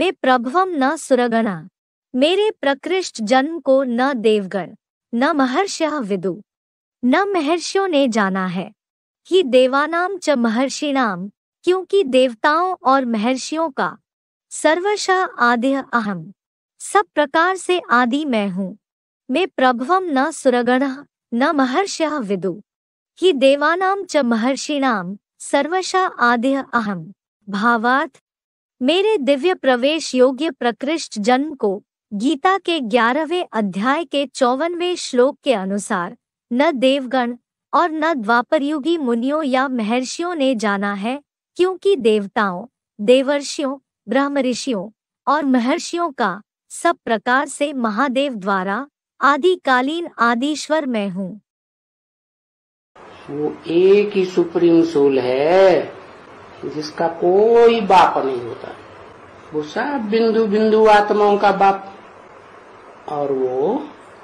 मैं प्रभवम न सुरगणा, मेरे प्रकृष्ट जन्म को न देवगण न महर्षयः विदु, न महर्षियों ने जाना है। ही देवानाम च महर्षिणाम, क्योंकि देवताओं और महर्षियों का सर्वशः आदि अहम, सब प्रकार से आदि मैं हूँ। मैं प्रभवम न सुरगणः न महर्षयः विदु, ही देवानाम च महर्षिणाम सर्वशः आदि अहम। भावार्थ, मेरे दिव्य प्रवेश योग्य प्रकृष्ट जन्म को गीता के 11वें अध्याय के 54वें श्लोक के अनुसार न देवगण और न द्वापरयुगी मुनियों या महर्षियों ने जाना है, क्योंकि देवताओं, देवर्षियों, ब्रह्मऋषियों और महर्षियों का सब प्रकार से महादेव द्वारा आदिकालीन आदिश्वर मैं हूँ। वो एक ही सुप्रीम सोल है जिसका कोई बाप नहीं होता। वो सब बिंदु बिंदु आत्माओं का बाप, और वो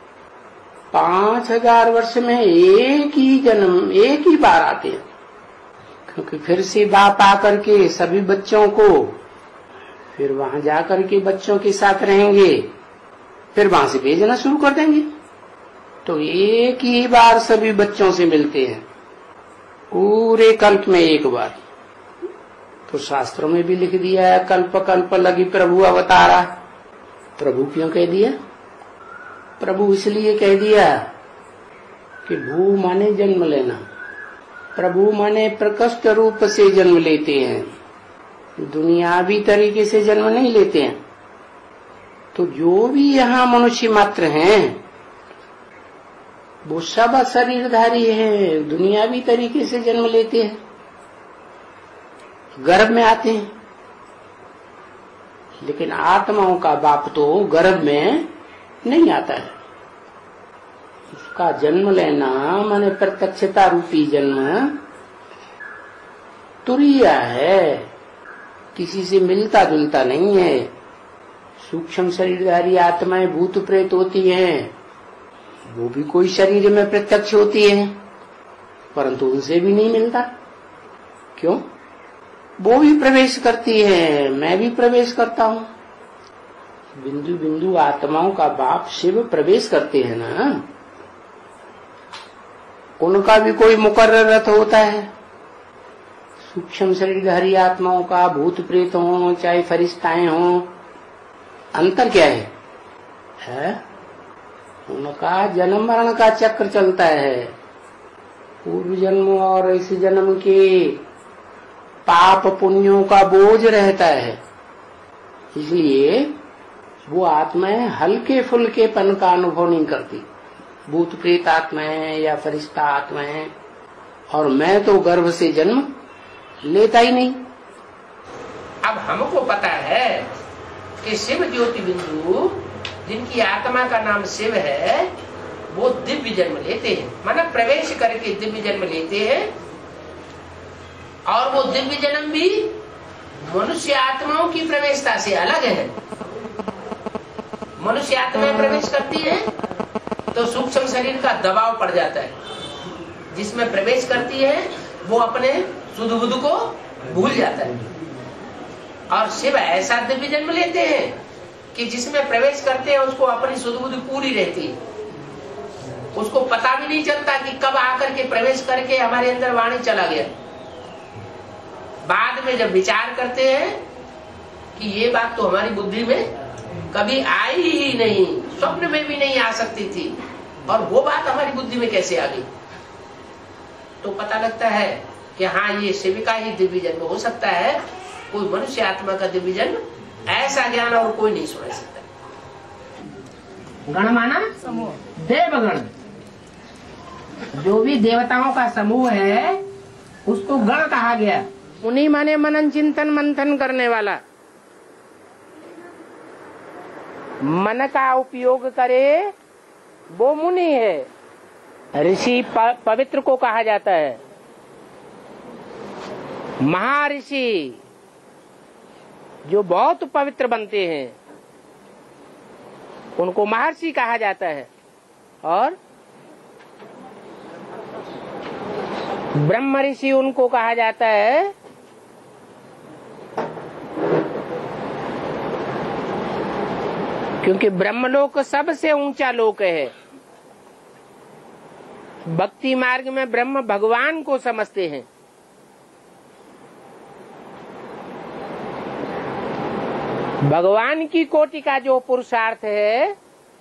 5000 वर्ष में एक ही जन्म, एक ही बार आते हैं, क्योंकि फिर से बाप आकर के सभी बच्चों को, फिर वहां जाकर के बच्चों के साथ रहेंगे, फिर वहां से भेजना शुरू कर देंगे। तो एक ही बार सभी बच्चों से मिलते हैं, पूरे कल्प में एक बार। तो शास्त्रों में भी लिख दिया है, कल्प कल्प लगी प्रभु अवतारा। प्रभु क्यों कह दिया? प्रभु इसलिए कह दिया कि भू माने जन्म लेना, प्रभु माने प्रकृष्ट रूप से जन्म लेते हैं, दुनियावी तरीके से जन्म नहीं लेते हैं। तो जो भी यहाँ मनुष्य मात्र हैं वो सब शरीरधारी हैं, दुनियावी तरीके से जन्म लेते हैं, गर्भ में आते हैं। लेकिन आत्माओं का बाप तो गर्भ में नहीं आता है। उसका जन्म लेना माने प्रत्यक्षता रूपी जन्म तुरीय है, किसी से मिलता जुलता नहीं है। सूक्ष्म शरीरधारी आत्माएं भूत प्रेत होती हैं, वो भी कोई शरीर में प्रत्यक्ष होती है, परंतु उनसे भी नहीं मिलता। क्यों? वो भी प्रवेश करती है, मैं भी प्रवेश करता हूँ। बिंदु बिंदु आत्माओं का बाप शिव प्रवेश करते हैं ना, उनका भी कोई मुकर्रर रथ होता है। सूक्ष्म शरीरधारी आत्माओं का, भूत प्रेत हो चाहे फरिश्ताएं हों, अंतर क्या है? उनका जन्म मरण का चक्र चलता है। पूर्व जन्म और इस जन्म के पाप पुण्यों का बोझ रहता है, इसलिए वो आत्माएं हल्के फुल्केपन का अनुभव नहीं करती, भूत प्रेत आत्माएं या फरिश्ता आत्माएं। और मैं तो गर्भ से जन्म लेता ही नहीं। अब हमको पता है कि शिव ज्योति बिंदु जिनकी आत्मा का नाम शिव है, वो दिव्य जन्म लेते हैं, माना प्रवेश करके दिव्य जन्म लेते हैं। और वो दिव्य जन्म भी मनुष्य आत्माओं की प्रवेशता से अलग है। मनुष्य आत्माएं प्रवेश करती हैं तो सूक्ष्म शरीर का दबाव पड़ जाता है, जिसमें प्रवेश करती है वो अपने सुध बुध को भूल जाता है। और शिव ऐसा दिव्य जन्म लेते हैं कि जिसमें प्रवेश करते हैं उसको अपनी सुध बुध पूरी रहती है, उसको पता भी नहीं चलता कि कब आकर के प्रवेश करके हमारे अंदर वाणी चला गया। बाद में जब विचार करते हैं कि ये बात तो हमारी बुद्धि में कभी आई ही नहीं, स्वप्न में भी नहीं आ सकती थी, और वो बात हमारी बुद्धि में कैसे आ गई, तो पता लगता है कि हाँ, ये शिव का ही दिव्य जन्म हो सकता है। कोई मनुष्य आत्मा का दिव्य जन्म, ऐसा ज्ञान और कोई नहीं सुना सकता। गण माना समूह, देवगण, जो भी देवताओं का समूह है उसको गण कहा गया। मुनि माने मनन चिंतन मंथन करने वाला, मन का उपयोग करे वो मुनि है। ऋषि पवित्र को कहा जाता है। महर्षि जो बहुत पवित्र बनते हैं उनको महर्षि कहा जाता है। और ब्रह्म ऋषि उनको कहा जाता है क्योंकि ब्रह्मलोक सबसे ऊंचा लोक है। भक्ति मार्ग में ब्रह्म भगवान को समझते हैं। भगवान की कोटि का जो पुरुषार्थ है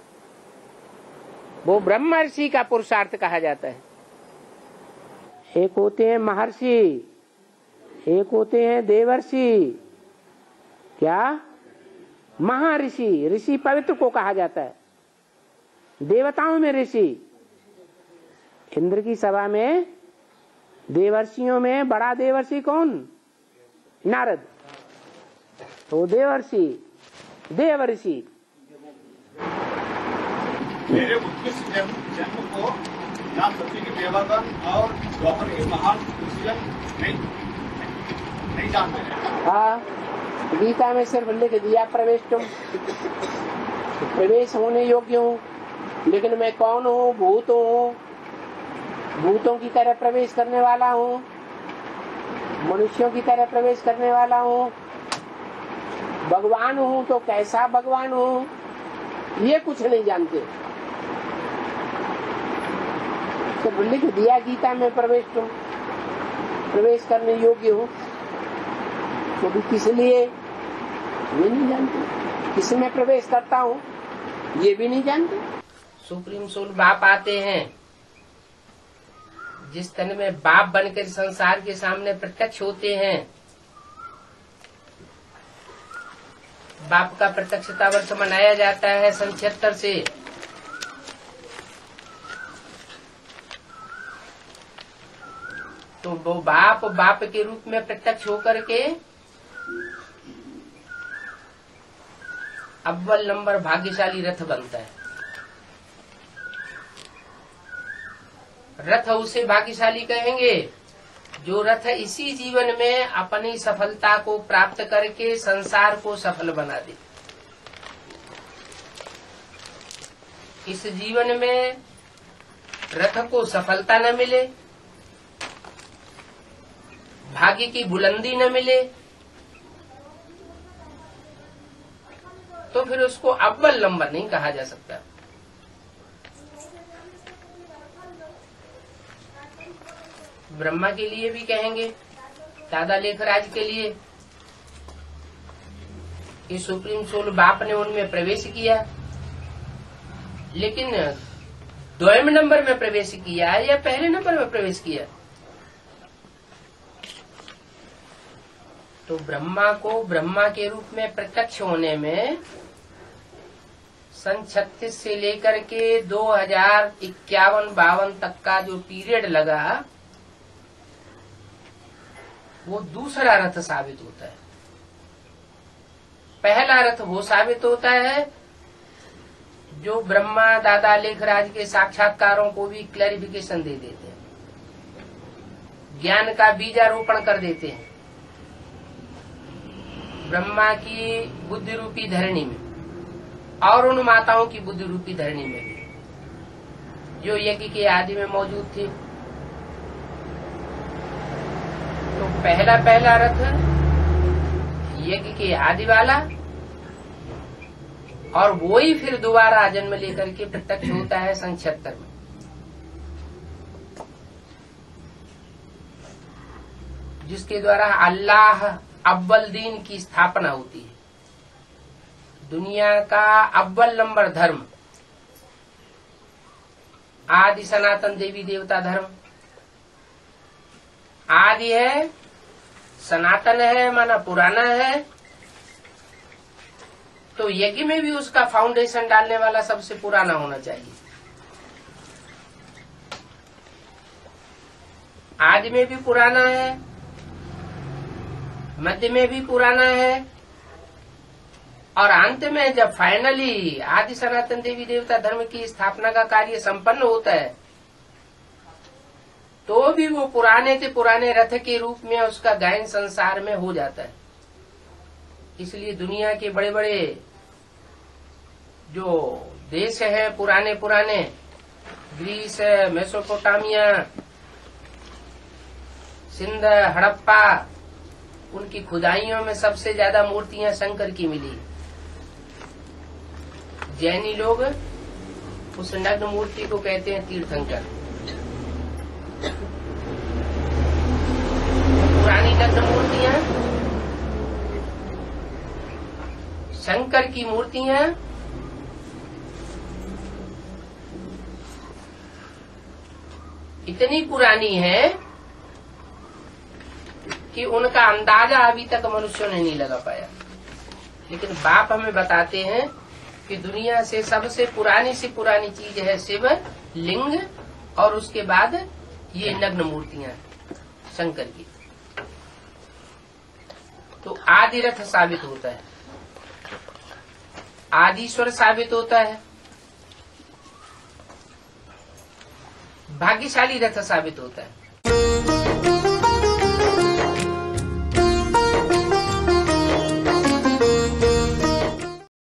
वो ब्रह्मर्षि का पुरुषार्थ कहा जाता है। एक होते हैं महर्षि, एक होते हैं देवर्षि। क्या? महर्षि। ऋषि पवित्र को कहा जाता है। देवताओं में ऋषि। इंद्र की सभा में देवर्षियों में बड़ा देवर्षि कौन? नारद। तो देवर्षि, देवर्षि। मेरे उत्कृष्ट जन्म को ना सत्य के देवगण और द्वापर के महान ऋषिगण नहीं जानते हैं। हाँ, गीता में सिर्फ लिख दिया प्रवेश तुम, प्रवेश होने योग्य हूँ। लेकिन मैं कौन हूँ? भूत हूँ, भूतों की तरह प्रवेश करने वाला हूँ, मनुष्यों की तरह प्रवेश करने वाला हूँ। भगवान हूँ तो कैसा भगवान हूँ ये कुछ नहीं जानते। सिर्फ लिख दिया गीता में प्रवेश तुम, प्रवेश करने योग्य हो। तो भी किस लिए ये नहीं जानते। किस में प्रवेश करता हूँ ये भी नहीं जानते। सुप्रीम सोल बाप आते हैं। जिस तन में बाप बनकर संसार के सामने प्रत्यक्ष होते हैं, बाप का प्रत्यक्षता वर्ष मनाया जाता है सन 76 से। तो वो बाप के रूप में प्रत्यक्ष होकर के अव्वल नंबर भाग्यशाली रथ बनता है। रथ उसे भाग्यशाली कहेंगे जो रथ इसी जीवन में अपनी सफलता को प्राप्त करके संसार को सफल बना दे। इस जीवन में रथ को सफलता न मिले, भाग्य की बुलंदी न मिले, तो फिर उसको अव्वल नंबर नहीं कहा जा सकता। ब्रह्मा के लिए भी कहेंगे, दादा लेखराज के लिए, कि सुप्रीम सोल बाप ने उनमें प्रवेश किया, लेकिन द्वयम नंबर में प्रवेश किया या पहले नंबर में प्रवेश किया। तो ब्रह्मा को ब्रह्मा के रूप में प्रत्यक्ष होने में सन 36 से लेकर के 2051-52 तक का जो पीरियड लगा, वो दूसरा रथ साबित होता है। पहला रथ वो साबित होता है जो ब्रह्मा दादा लेखराज के साक्षात्कारों को भी क्लैरिफिकेशन दे देते हैं, ज्ञान का बीजारोपण कर देते हैं ब्रह्मा की बुद्धि रूपी धरणी में और उन माताओं की बुद्धि रूपी धरणी में भी, जो यज्ञ के आदि में मौजूद थी। तो पहला रथ यज्ञ के आदि वाला, और वो ही फिर दोबारा जन्म लेकर के प्रत्यक्ष होता है सन 76 में। जिसके द्वारा अल्लाह अव्वल दीन की स्थापना होती है। दुनिया का अव्वल नंबर धर्म आदि सनातन देवी देवता धर्म आदि है, सनातन है, माना पुराना है। तो यज्ञ में भी उसका फाउंडेशन डालने वाला सबसे पुराना होना चाहिए। आदि में भी पुराना है, मध्य में भी पुराना है, और अंत में जब फाइनली आदि सनातन देवी देवता धर्म की स्थापना का कार्य संपन्न होता है, तो भी वो पुराने से पुराने रथ के रूप में उसका गायन संसार में हो जाता है। इसलिए दुनिया के बड़े बड़े जो देश है पुराने पुराने, ग्रीस, मेसोपोटामिया, सिंध, हड़प्पा, उनकी खुदाइयों में सबसे ज्यादा मूर्तियां शंकर की मिली। जैनी लोग उस नग्न मूर्ति को कहते हैं तीर्थंकर। पुरानी नग्न मूर्तियां शंकर की मूर्तियां इतनी पुरानी है कि उनका अंदाजा अभी तक मनुष्यों ने नहीं लगा पाया। लेकिन बाप हमें बताते हैं कि दुनिया से सबसे पुरानी से पुरानी चीज है शिव लिंग, और उसके बाद ये नग्न मूर्तियां शंकर की। तो आदि रथ साबित होता है, आदिश्वर साबित होता है, भाग्यशाली रथ साबित होता है।